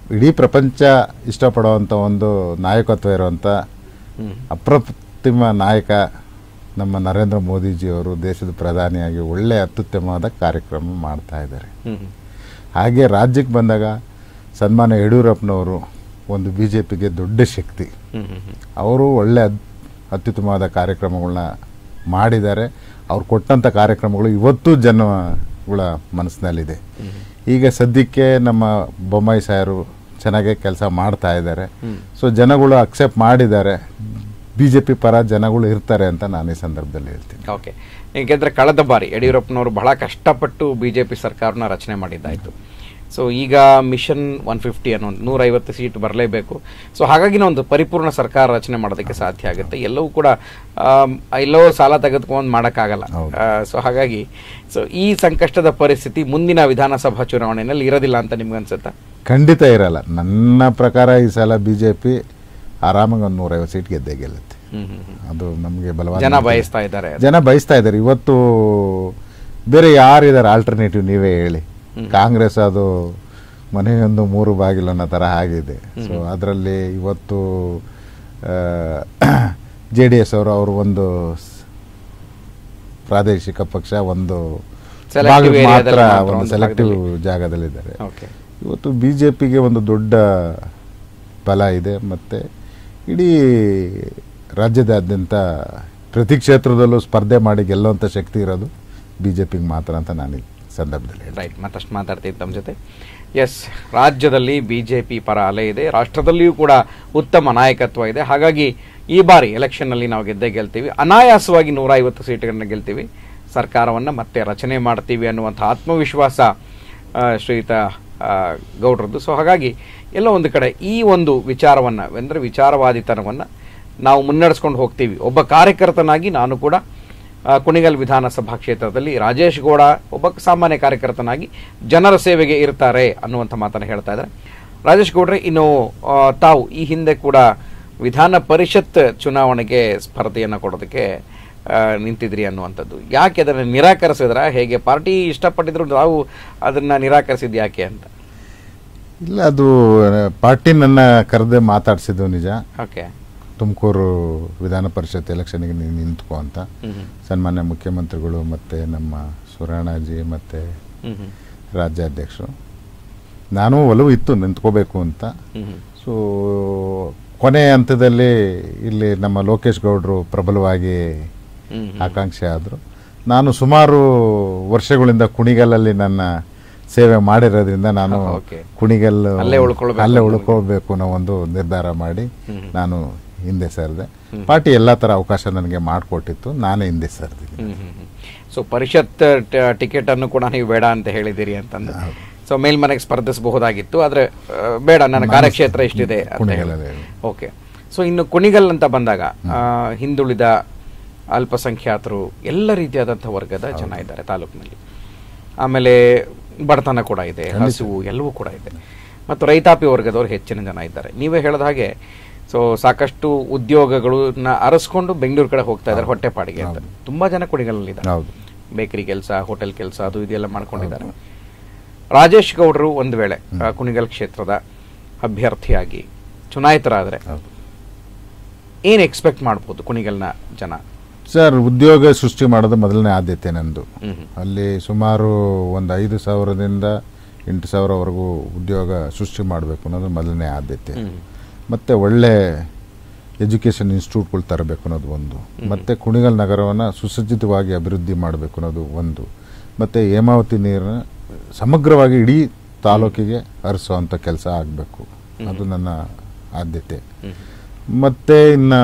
ಇಡೀ ಪ್ರಪಂಚ ಇಷ್ಟಪಡುವಂಥ ಒಂದು ನಾಯಕತ್ವ ಇರುವಂಥ ಅಪ್ರತಿಮ ನಾಯಕ ನಮ್ಮ ನರೇಂದ್ರ ಮೋದಿಜಿಯವರು ದೇಶದ ಪ್ರಧಾನಿಯಾಗಿ ಒಳ್ಳೆ ಅತ್ಯುತ್ತಮವಾದ ಕಾರ್ಯಕ್ರಮ ಮಾಡ್ತಾ ಇದ್ದಾರೆ. ಹಾಗೆ ರಾಜ್ಯಕ್ಕೆ ಬಂದಾಗ ಸನ್ಮಾನ್ಯ ಯಡಿಯೂರಪ್ಪನವರು ಒಂದು BJPಗೆ ದೊಡ್ಡ ಶಕ್ತಿ. ಅವರು ಒಳ್ಳೆ ಅತ್ಯುತ್ತಮವಾದ ಕಾರ್ಯಕ್ರಮಗಳನ್ನ ಮಾಡಿದ್ದಾರೆ. ಅವ್ರು ಕೊಟ್ಟಂಥ ಕಾರ್ಯಕ್ರಮಗಳು ಇವತ್ತು ಜನಗಳ ಮನಸ್ಸಿನಲ್ಲಿದೆ. ಈಗ ಸದ್ಯಕ್ಕೆ ನಮ್ಮ ಬೊಮ್ಮಾಯಿ ಸಾಯರು ಚೆನ್ನಾಗೇ ಕೆಲಸ ಮಾಡ್ತಾ ಇದ್ದಾರೆ. ಸೊ ಜನಗಳು ಅಕ್ಸೆಪ್ಟ್ ಮಾಡಿದ್ದಾರೆ. BJP ಪರ ಜನಗಳು ಇರ್ತಾರೆ ಅಂತ ನಾನು ಈ ಸಂದರ್ಭದಲ್ಲಿ ಹೇಳ್ತೀನಿ. ಓಕೆ, ಏಕೆಂದರೆ ಕಳೆದ ಬಾರಿ ಯಡಿಯೂರಪ್ಪನವರು ಬಹಳ ಕಷ್ಟಪಟ್ಟು BJP ಸರ್ಕಾರನ ರಚನೆ ಮಾಡಿದ್ದಾಯಿತು. ಸೊ ಈಗ ಮಿಷನ್ 150 ಅನ್ನೋ 150 ಸೀಟ್ ಬರಲೇಬೇಕು. ಸೊ ಹಾಗಾಗಿ ಒಂದು ಪರಿಪೂರ್ಣ ಸರ್ಕಾರ ರಚನೆ ಮಾಡೋದಕ್ಕೆ ಸಾಧ್ಯ ಆಗುತ್ತೆ. ಎಲ್ಲವೂ ಕೂಡ ಎಲ್ಲೋ ಸಾಲ ತೆಗೆದುಕೊಂಡು ಮಾಡೋಕ್ಕಾಗಲ್ಲ. ಸೊ ಹಾಗಾಗಿ ಈ ಸಂಕಷ್ಟದ ಪರಿಸ್ಥಿತಿ ಮುಂದಿನ ವಿಧಾನಸಭಾ ಚುನಾವಣೆಯಲ್ಲಿ ಇರೋದಿಲ್ಲ ಅಂತ ನಿಮ್ಗೆ ಅನ್ಸುತ್ತಾ? ಖಂಡಿತ ಇರಲ್ಲ. ನನ್ನ ಪ್ರಕಾರ ಈ ಸಲ BJP ಆರಾಮಾಗಿ ಒಂದು 150 ಸೀಟ್ ಗೆದ್ದೇ ಗೆಲ್ಲುತ್ತೆ. ಅದು ನಮಗೆ ಬಲವಾದ ಜನ ಬಯಸ್ತಾ ಇದ್ದಾರೆ. ಇವತ್ತು ಬೇರೆ ಯಾರಿದ್ದಾರೆ ಆಲ್ಟರ್ನೇಟಿವ್ ನೀವೇ ಹೇಳಿ. ಕಾಂಗ್ರೆಸ್ ಅದು ಮನೆಯೊಂದು 3 ಬಾಗಿಲು ಅನ್ನೋ ಥರ ಆಗಿದೆ. ಸೊ ಅದರಲ್ಲಿ ಇವತ್ತು JDS ಅವರು ಒಂದು ಪ್ರಾದೇಶಿಕ ಪಕ್ಷ ಒಂದು ಮಾತ್ರ ಒಂದು ಸೆಲೆಕ್ಟಿವ್ ಜಾಗದಲ್ಲಿದ್ದಾರೆ. ಇವತ್ತು BJPಗೆ ಒಂದು ದೊಡ್ಡ ಬಲ ಇದೆ. ಮತ್ತು ಇಡೀ ರಾಜ್ಯದಾದ್ಯಂತ ಪ್ರತಿ ಕ್ಷೇತ್ರದಲ್ಲೂ ಸ್ಪರ್ಧೆ ಮಾಡಿ ಗೆಲ್ಲುವಂಥ ಶಕ್ತಿ ಇರೋದು BJPಗೆ ಮಾತ್ರ ಅಂತ ನಾನು ಸಂದರ್ಭದಲ್ಲಿ. ರೈಟ್, ಮತ್ತಷ್ಟು ಮಾತಾಡ್ತೀನಿ ತಮ್ಮ ಜೊತೆ. ಎಸ್, ರಾಜ್ಯದಲ್ಲಿ BJP ಪರ ಅಲೆ ಇದೆ, ರಾಷ್ಟ್ರದಲ್ಲಿಯೂ ಕೂಡ ಉತ್ತಮ ನಾಯಕತ್ವ ಇದೆ. ಹಾಗಾಗಿ ಈ ಬಾರಿ ಎಲೆಕ್ಷನ್ನಲ್ಲಿ ನಾವು ಗೆದ್ದೇ ಗೆಲ್ತೀವಿ, ಅನಾಯಾಸವಾಗಿ 150 ಸೀಟ್ಗಳನ್ನ ಗೆಲ್ತೀವಿ, ಸರ್ಕಾರವನ್ನು ಮತ್ತೆ ರಚನೆ ಮಾಡ್ತೀವಿ ಅನ್ನುವಂಥ ಆತ್ಮವಿಶ್ವಾಸ ಶ್ರೀಯುತ ಗೌಡ್ರದ್ದು. ಸೊ ಹಾಗಾಗಿ ಎಲ್ಲೋ ಒಂದು ಕಡೆ ಈ ಒಂದು ವಿಚಾರವನ್ನು ಅಂದರೆ ವಿಚಾರವಾದಿತನವನ್ನು ನಾವು ಮುನ್ನಡೆಸ್ಕೊಂಡು ಹೋಗ್ತೀವಿ. ಒಬ್ಬ ಕಾರ್ಯಕರ್ತನಾಗಿ ನಾನು ಕೂಡ ಕುಣಿಗಲ್ ವಿಧಾನಸಭಾ ಕ್ಷೇತ್ರದಲ್ಲಿ ರಾಜೇಶ್ ಗೌಡ ಒಬ್ಬ ಸಾಮಾನ್ಯ ಕಾರ್ಯಕರ್ತನಾಗಿ ಜನರ ಸೇವೆಗೆ ಇರ್ತಾರೆ ಅನ್ನುವಂಥ ಮಾತನ್ನು ಹೇಳ್ತಾ ಇದ್ದಾರೆ. ರಾಜೇಶ್ ಗೌಡ್ರೆ, ಇನ್ನು ತಾವು ಈ ಹಿಂದೆ ಕೂಡ ವಿಧಾನ ಪರಿಷತ್ ಚುನಾವಣೆಗೆ ಸ್ಪರ್ಧೆಯನ್ನು ಕೊಡೋದಕ್ಕೆ ನಿಂತಿದ್ರಿ ಅನ್ನುವಂಥದ್ದು. ಯಾಕೆ ಅದನ್ನು ನಿರಾಕರಿಸಿದ್ರ? ಹೇಗೆ ಪಾರ್ಟಿ ಇಷ್ಟಪಟ್ಟಿದ್ರು ನಾವು ಅದನ್ನು ನಿರಾಕರಿಸಿದ್ದು ಯಾಕೆ ಅಂತ? ಇಲ್ಲ, ಅದು ಪಾರ್ಟಿ ನನ್ನ ಕರೆದೇ ಮಾತಾಡಿಸಿದ್ದು ನಿಜ. ಓಕೆ, ತುಮಕೂರು ವಿಧಾನ ಪರಿಷತ್ ಎಲೆಕ್ಷನ್ಗೆ ನಿಂತ್ಕೋ ಅಂತ ಸನ್ಮಾನ್ಯ ಮುಖ್ಯಮಂತ್ರಿಗಳು ಮತ್ತು ನಮ್ಮ ಸುರಾಣಾಜಿ ಮತ್ತು ರಾಜ್ಯಾಧ್ಯಕ್ಷರು, ನಾನು ಒಲವು ಇತ್ತು ನಿಂತ್ಕೋಬೇಕು ಅಂತ. ಸೊ ಕೊನೆ ಹಂತದಲ್ಲಿ ಇಲ್ಲಿ ನಮ್ಮ ಲೋಕೇಶ್ ಗೌಡರು ಪ್ರಬಲವಾಗಿ ಆಕಾಂಕ್ಷೆ ಆದರು. ನಾನು ಸುಮಾರು ವರ್ಷಗಳಿಂದ ಕುಣಿಗಲ್ಲಲ್ಲಿ ನನ್ನ ಸೇವೆ ಮಾಡಿರೋದ್ರಿಂದ ನಾನು ಕುಣಿಗಲ್ ಅಲ್ಲೇ ಉಳ್ಕೊಳ್ಬೇಕು ಅನ್ನೋ ಒಂದು ನಿರ್ಧಾರ ಮಾಡಿ ನಾನು ಹಿಂದೆ ಸರಿದೆ. ಪಾರ್ಟಿ ಎಲ್ಲ ಥರ ಅವಕಾಶ ನನಗೆ ಮಾಡಿಕೊಟ್ಟಿತ್ತು, ನಾನೇ ಹಿಂದೆ ಸರಿದ್ದೀನಿ. ಸೊ ಪರಿಷತ್ ಟಿಕೆಟ್ ಅನ್ನು ಕೂಡ ನೀವು ಬೇಡ ಅಂತ ಹೇಳಿದ್ದೀರಿ ಅಂತಂದ್ರೆ, ಸೊ ಮೇಲ್ಮನೆಗೆ ಸ್ಪರ್ಧಿಸಬಹುದಾಗಿತ್ತು, ಆದರೆ ಬೇಡ, ನನ್ನ ಕಾರ್ಯಕ್ಷೇತ್ರ ಇಷ್ಟಿದೆ ಅಂತ ಹೇಳಿ. ಓಕೆ, ಸೊ ಇನ್ನು ಕುಣಿಗಲ್ ಅಂತ ಬಂದಾಗ ಹಿಂದುಳಿದ ಅಲ್ಪಸಂಖ್ಯಾತರು ಎಲ್ಲ ರೀತಿಯಾದಂಥ ವರ್ಗದ ಜನ ಇದ್ದಾರೆ ತಾಲೂಕಿನಲ್ಲಿ. ಆಮೇಲೆ ಬಡತನ ಕೂಡ ಇದೆ, ಹಸಿವು ಎಲ್ಲವೂ ಕೂಡ ಇದೆ, ಮತ್ತು ರೈತಾಪಿ ವರ್ಗದವರು ಹೆಚ್ಚಿನ ಜನ ಇದ್ದಾರೆ. ನೀವೇ ಹೇಳಿದ ಹಾಗೆ ಸೊ ಸಾಕಷ್ಟು ಉದ್ಯೋಗಗಳನ್ನ ಅರಸ್ಕೊಂಡು ಬೆಂಗಳೂರು ಕಡೆ ಹೋಗ್ತಾ ಇದ್ದಾರೆ ಹೊಟ್ಟೆಪಾಡಿಗೆ ಅಂತ. ತುಂಬ ಜನ ಕುಣಿಗಲ್ಲಿದ್ದಾರೆ, ಬೇಕರಿ ಕೆಲಸ, ಹೋಟೆಲ್ ಕೆಲಸ, ಅದು ಇದೆಲ್ಲ ಮಾಡ್ಕೊಂಡಿದ್ದಾರೆ. ರಾಜೇಶ್ ಗೌಡರು ಒಂದು ವೇಳೆ ಕುಣಿಗಲ್ ಕ್ಷೇತ್ರದ ಅಭ್ಯರ್ಥಿಯಾಗಿ ಚುನಾಯಿತರಾದರೆ ಏನು ಎಕ್ಸ್ಪೆಕ್ಟ್ ಮಾಡ್ಬೋದು ಕುಣಿಗಲ್ನ ಜನ? ಸರ್, ಉದ್ಯೋಗ ಸೃಷ್ಟಿ ಮಾಡೋದು ಮೊದಲನೇ ಆದ್ಯತೆ ನಂದು. ಅಲ್ಲಿ ಸುಮಾರು ಒಂದು 5,000ದಿಂದ 8,000ವರೆಗೂ ಉದ್ಯೋಗ ಸೃಷ್ಟಿ ಮಾಡಬೇಕು ಅನ್ನೋದು ಮೊದಲನೇ ಆದ್ಯತೆ. ಮತ್ತು ಒಳ್ಳೆ ಎಜುಕೇಷನ್ ಇನ್ಸ್ಟಿಟ್ಯೂಟ್ಗಳು ತರಬೇಕು ಅನ್ನೋದು ಒಂದು, ಮತ್ತು ಕುಣಿಗಲ್ ನಗರವನ್ನು ಸುಸಜ್ಜಿತವಾಗಿ ಅಭಿವೃದ್ಧಿ ಮಾಡಬೇಕು ಅನ್ನೋದು ಒಂದು, ಮತ್ತು ಹೇಮಾವತಿ ನೀರನ್ನ ಸಮಗ್ರವಾಗಿ ಇಡೀ ತಾಲೂಕಿಗೆ ಹರಿಸುವಂಥ ಕೆಲಸ ಆಗಬೇಕು, ಅದು ನನ್ನ ಆದ್ಯತೆ. ಮತ್ತು ಇನ್ನು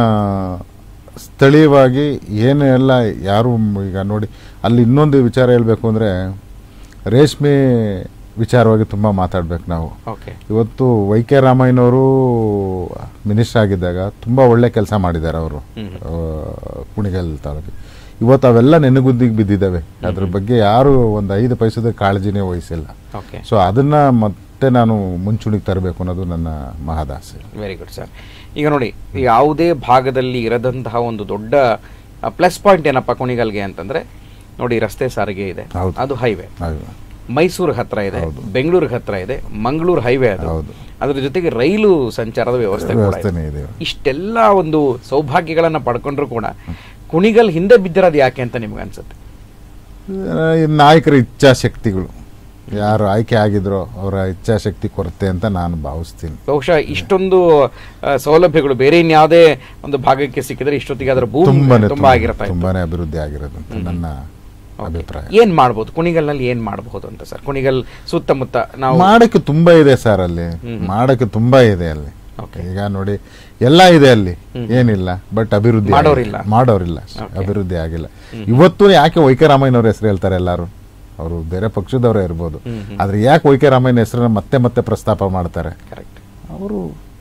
ಸ್ಥಳೀಯವಾಗಿ ಏನು ಎಲ್ಲ ಯಾರು ಈಗ ನೋಡಿ ಅಲ್ಲಿ ಇನ್ನೊಂದು ವಿಚಾರ ಹೇಳಬೇಕು ಅಂದರೆ ರೇಷ್ಮೆ ವಿಚಾರವಾಗಿ ತುಂಬ ಮಾತಾಡಬೇಕು ನಾವು. ಇವತ್ತು YK ರಾಮಯ್ಯನವರು ಮಿನಿಸ್ಟರ್ ಆಗಿದ್ದಾಗ ತುಂಬ ಒಳ್ಳೆ ಕೆಲಸ ಮಾಡಿದ್ದಾರೆ ಅವರು ಕುಣಿಗಲ್ ತಾಲೂಕಿಗೆ. ಇವತ್ತು ಅವೆಲ್ಲ ನೆನಗುದ್ದಿಗೆ ಬಿದ್ದಿದ್ದಾವೆ, ಅದ್ರ ಬಗ್ಗೆ ಯಾರು ಒಂದು 5 ಪೈಸದ ಕಾಳಜಿನೇ ವಹಿಸಿಲ್ಲ. ಸೊ ಅದನ್ನು ಮತ್ತೆ ನಾನು ಮುಂಚೂಣಿಗೆ ತರಬೇಕು ಅನ್ನೋದು ನನ್ನ ಮಹದಾಸೆ. Very good sir. ಈಗ ನೋಡಿ, ಯಾವುದೇ ಭಾಗದಲ್ಲಿ ಇರದಂತಹ ಒಂದು ದೊಡ್ಡ ಪ್ಲಸ್ ಪಾಯಿಂಟ್ ಏನಪ್ಪ ಕುಣಿಗಲ್ಗೆ ಅಂತಂದ್ರೆ, ನೋಡಿ ರಸ್ತೆ ಸಾರಿಗೆ ಇದೆ, ಅದು ಹೈವೇ. ಮೈಸೂರು ಹತ್ರ ಇದೆ, ಹೌದು. ಬೆಂಗಳೂರಿಗೆ ಹತ್ರ ಇದೆ, ಮಂಗಳೂರು ಹೈವೇ ಅದು. ಹೌದು. ಅದ್ರ ಜೊತೆಗೆ ರೈಲು ಸಂಚಾರದ ವ್ಯವಸ್ಥೆ ಕೂಡ ಇದೆ. ವ್ಯವಸ್ಥೆನೇ ಇದೆ. ಇಷ್ಟೆಲ್ಲ ಒಂದು ಸೌಭಾಗ್ಯಗಳನ್ನ ಪಡ್ಕೊಂಡ್ರು ಕೂಡ ಕುಣಿಗಲ್ ಹಿಂದೆ ಬಿದ್ದಿರೋದು ಯಾಕೆ ಅಂತ ನಿಮ್ಗೆ ಅನ್ಸುತ್ತೆ? ಈ ನಾಯಕರ ಇಚ್ಛಾಶಕ್ತಿಗಳು, ಯಾರು ಆಯ್ಕೆ ಆಗಿದ್ರೋ ಅವರ ಇಚ್ಛಾಶಕ್ತಿ ಕೊರತೆ ಅಂತ ನಾನು ಭಾವಿಸ್ತೀನಿ. ಬಹುಶಃ ಇಷ್ಟೊಂದು ಸೌಲಭ್ಯಗಳು ಬೇರೆ ಇನ್ಯಾವುದೇ ಒಂದು ಭಾಗಕ್ಕೆ ಸಿಕ್ಕಿದ್ರೆ ಇಷ್ಟೊತ್ತಿಗೆ ಅದರ ತುಂಬಾ ಆಗಿರುತ್ತೆ, ತುಂಬಾನೇ ಅಭಿವೃದ್ಧಿ ಆಗಿರೋದು ಅಂತ ನನ್ನ ಅಭಿಪ್ರಾಯ. ಏನ್ ಮಾಡ್ಬೋದು ಕುಣಿಗಲ್ನಲ್ಲಿ, ಏನ್ ಮಾಡಬಹುದು ಅಂತ ಸರ್? ಕುಣಿಗಲ್ ಸುತ್ತಮುತ್ತ ನಾವು ಮಾಡಕ್ಕೆ ತುಂಬಾ ಇದೆ ಸರ್, ಅಲ್ಲಿ ಮಾಡಕ್ಕೆ ತುಂಬಾ ಇದೆ ಅಲ್ಲಿ. ಈಗ ನೋಡಿ ಎಲ್ಲ ಇದೆ ಅಲ್ಲಿ, ಏನಿಲ್ಲ, ಬಟ್ ಅಭಿವೃದ್ಧಿ ಮಾಡೋರಿಲ್ಲ, ಅಭಿವೃದ್ಧಿ ಆಗಿಲ್ಲ. ಇವತ್ತು ಯಾಕೆ ವೈಕೆ ರಾಮಯ್ಯನವ್ರ ಹೆಸರು ಹೇಳ್ತಾರೆ ಎಲ್ಲಾರು? ಅವರು ಬೇರೆ ಪಕ್ಷದವರೇ ಇರ್ಬೋದು, ಆದ್ರೆ ಯಾಕೆ ವೈಕೆ ರಾಮಯ್ಯನ ಹೆಸರನ್ನ ಮತ್ತೆ ಮತ್ತೆ ಪ್ರಸ್ತಾಪ ಮಾಡ್ತಾರೆ? ಅವರು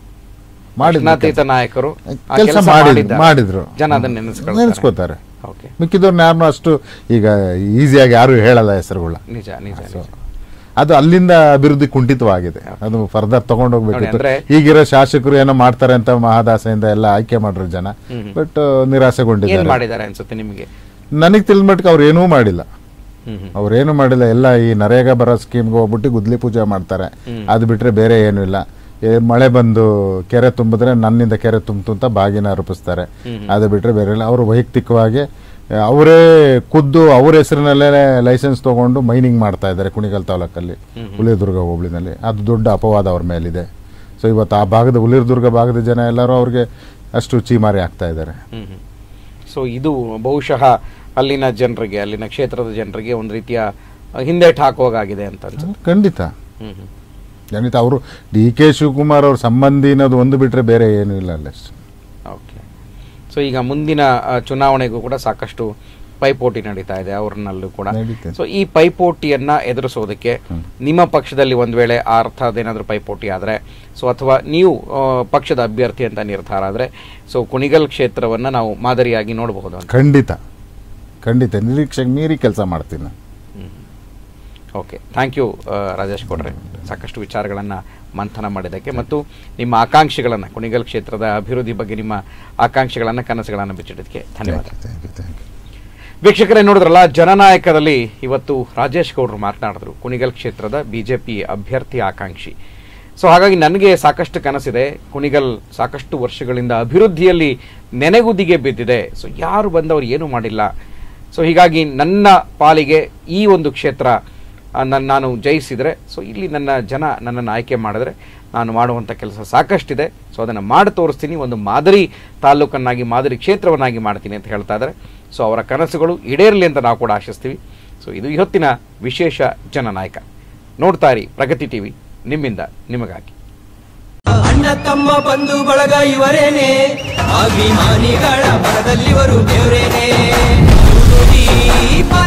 ನಾಯಕರು ಕೆಲಸ ಮಾಡಿದ್ರು, ಜನ ಅದನ್ನ ನೆನೆಸ್ಕೋತಾರೆ. ಮಿಕ್ಕಿದವ್ರನ್ನ ಯಾರನ್ನೂ ಅಷ್ಟು ಈಗ ಈಸಿಯಾಗಿ ಯಾರು ಹೇಳಲ್ಲ ಹೆಸರುಗಳ. ನಿಜ ನಿಜ. ಅದು ಅಲ್ಲಿಂದ ಅಭಿವೃದ್ಧಿ ಕುಂಠಿತವಾಗಿದೆ, ಅದು ಫರ್ದರ್ ತಗೊಂಡೋಗ್ಬೇಕಿತ್ತು. ಈಗಿರೋ ಶಾಸಕರು ಏನೋ ಮಾಡ್ತಾರೆ ಅಂತ ಮಹಾದಾಸೆಯಿಂದ ಎಲ್ಲ ಆಯ್ಕೆ ಮಾಡ್ರು ಜನ, ಬಟ್ ನಿರಾಸೆಗೊಂಡಿದ್ದಾರೆ ಅನ್ಸುತ್ತೆ ನಿಮಗೆ? ನನಗೆ ತಿಳಿದ ಮಟ್ಟಿಗೆ ಅವ್ರು ಏನೂ ಮಾಡಿಲ್ಲ, ಅವ್ರೇನು ಮಾಡಿಲ್ಲ. ಎಲ್ಲ ಈ ನರೇಗಾ ಬರೋ ಸ್ಕೀಮ್ಗೆ ಹೋಗ್ಬಿಟ್ಟು ಗುದ್ಲಿ ಪೂಜೆ ಮಾಡ್ತಾರೆ, ಅದು ಬಿಟ್ರೆ ಬೇರೆ ಏನೂ ಇಲ್ಲ. ಮಳೆ ಬಂದು ಕೆರೆ ತುಂಬಿದ್ರೆ ನನ್ನಿಂದ ಕೆರೆ ತುಂಬಿತು ಅಂತ ಬಾಗಿನ ರೂಪಿಸ್ತಾರೆ, ಅದು ಬಿಟ್ರೆ ಬೇರೆ ಇಲ್ಲ. ಅವರು ವೈಯಕ್ತಿಕವಾಗಿ ಅವರೇ ಖುದ್ದು ಅವ್ರ ಹೆಸರಿನಲ್ಲೇ ಲೈಸೆನ್ಸ್ ತಗೊಂಡು ಮೈನಿಂಗ್ ಮಾಡ್ತಾ ಇದ್ದಾರೆ ಕುಣಿಗಲ್ ತಾಲೂಕಲ್ಲಿ, ಹುಲಿದುರ್ಗ ಹೋಬಳಿನಲ್ಲಿ. ಅದು ದೊಡ್ಡ ಅಪವಾದ ಅವ್ರ ಮೇಲಿದೆ. ಸೊ ಇವತ್ತು ಆ ಭಾಗದ ಹುಲಿದುರ್ಗ ಭಾಗದ ಜನ ಎಲ್ಲರೂ ಅವ್ರಿಗೆ ಅಷ್ಟು ಚೀಮಾರಿ ಆಗ್ತಾ ಇದ್ದಾರೆ. ಸೊ ಇದು ಬಹುಶಃ ಅಲ್ಲಿನ ಜನರಿಗೆ, ಅಲ್ಲಿನ ಕ್ಷೇತ್ರದ ಜನರಿಗೆ ಒಂದು ರೀತಿಯ ಹಿಂದೇಟ್ ಹಾಕುವಾಗಿದೆ ಅಂತ ಅನ್ಸುತ್ತೆ. ಖಂಡಿತ ಖಂಡಿತ. ಅವರು DK ಶಿವಕುಮಾರ್ ಅವ್ರ ಸಂಬಂಧಿ ಅನ್ನೋದು ಒಂದು ಬಿಟ್ರೆ ಬೇರೆ ಏನೂ ಇಲ್ಲ ಅಲ್ಲ. ಓಕೆ. ಸೊ ಈಗ ಮುಂದಿನ ಚುನಾವಣೆಗೂ ಕೂಡ ಸಾಕಷ್ಟು ಪೈಪೋಟಿ ನಡೀತಾ ಇದೆ ಅವ್ರನ್ನಲ್ಲೂ ಕೂಡ. ಸೊ ಈ ಪೈಪೋಟಿಯನ್ನ ಎದುರಿಸೋದಕ್ಕೆ ನಿಮ್ಮ ಪಕ್ಷದಲ್ಲಿ ಒಂದ್ ವೇಳೆ ಆ ಅರ್ಥದೇನಾದ್ರೂ ಪೈಪೋಟಿ ಆದ್ರೆ, ಸೊ ಅಥವಾ ನೀವು ಪಕ್ಷದ ಅಭ್ಯರ್ಥಿ ಅಂತ ನಿರ್ಧಾರ ಆದ್ರೆ, ಸೊ ಕುಣಿಗಲ್ ಕ್ಷೇತ್ರವನ್ನ ನಾವು ಮಾದರಿಯಾಗಿ ನೋಡಬಹುದು ಅಂತ. ಖಂಡಿತ ಖಂಡಿತ, ನಿರೀಕ್ಷೆಗೆ ಮೀರಿ ಕೆಲಸ ಮಾಡ್ತೀನಿ. ಓಕೆ, ಥ್ಯಾಂಕ್ ಯು ರಾಜೇಶ್ ಗೌಡ್ರೆ, ಸಾಕಷ್ಟು ವಿಚಾರಗಳನ್ನು ಮಂಥನ ಮಾಡಿದ್ದಕ್ಕೆ ಮತ್ತು ನಿಮ್ಮ ಆಕಾಂಕ್ಷೆಗಳನ್ನು, ಕುಣಿಗಲ್ ಕ್ಷೇತ್ರದ ಅಭಿವೃದ್ಧಿ ಬಗ್ಗೆ ನಿಮ್ಮ ಆಕಾಂಕ್ಷೆಗಳನ್ನು, ಕನಸುಗಳನ್ನು ಬಿಚ್ಚಿಡೋದಕ್ಕೆ ಧನ್ಯವಾದ. ವೀಕ್ಷಕರೇ, ನೋಡಿದ್ರಲ್ಲ, ಜನನಾಯಕದಲ್ಲಿ ಇವತ್ತು ರಾಜೇಶ್ ಗೌಡ್ರು ಮಾತನಾಡಿದ್ರು, ಕುಣಿಗಲ್ ಕ್ಷೇತ್ರದ ಬಿಜೆಪಿ ಅಭ್ಯರ್ಥಿ ಆಕಾಂಕ್ಷಿ. ಸೊ ಹಾಗಾಗಿ ನನಗೆ ಸಾಕಷ್ಟು ಕನಸಿದೆ. ಕುಣಿಗಲ್ ಸಾಕಷ್ಟು ವರ್ಷಗಳಿಂದ ಅಭಿವೃದ್ಧಿಯಲ್ಲಿ ನೆನೆಗುದಿಗೆ ಬಿದ್ದಿದೆ. ಸೊ ಯಾರು ಬಂದವರು ಏನೂ ಮಾಡಿಲ್ಲ. ಸೊ ಹೀಗಾಗಿ ನನ್ನ ಪಾಲಿಗೆ ಈ ಒಂದು ಕ್ಷೇತ್ರ ನಾನು ಜಯಿಸಿದರೆ, ಸೊ ಇಲ್ಲಿ ನನ್ನ ಜನ ನನ್ನನ್ನು ಆಯ್ಕೆ ಮಾಡಿದ್ರೆ ನಾನು ಮಾಡುವಂಥ ಕೆಲಸ ಸಾಕಷ್ಟಿದೆ. ಸೊ ಅದನ್ನು ಮಾಡಿ ತೋರಿಸ್ತೀನಿ, ಒಂದು ಮಾದರಿ ತಾಲೂಕನ್ನಾಗಿ, ಮಾದರಿ ಕ್ಷೇತ್ರವನ್ನಾಗಿ ಮಾಡ್ತೀನಿ ಅಂತ ಹೇಳ್ತಾ ಇದ್ದಾರೆ. ಸೊ ಅವರ ಕನಸುಗಳು ಈಡೇರಲಿ ಅಂತ ನಾವು ಕೂಡ ಆಶಿಸ್ತೀವಿ. ಸೊ ಇದು ಇವತ್ತಿನ ವಿಶೇಷ ಜನನಾಯಕ. ನೋಡ್ತಾ ಇರಿ ಪ್ರಗತಿ ಟಿವಿ, ನಿಮ್ಮಿಂದ ನಿಮಗಾಗಿ. ಅಣ್ಣ ತಮ್ಮ ಬಂಧು ಬಳಗ ಇವರೇನೆ, ಅಭಿಮಾನಿಗಳ ಬರದಲ್ಲಿವರು ದೇವರೇನೆ.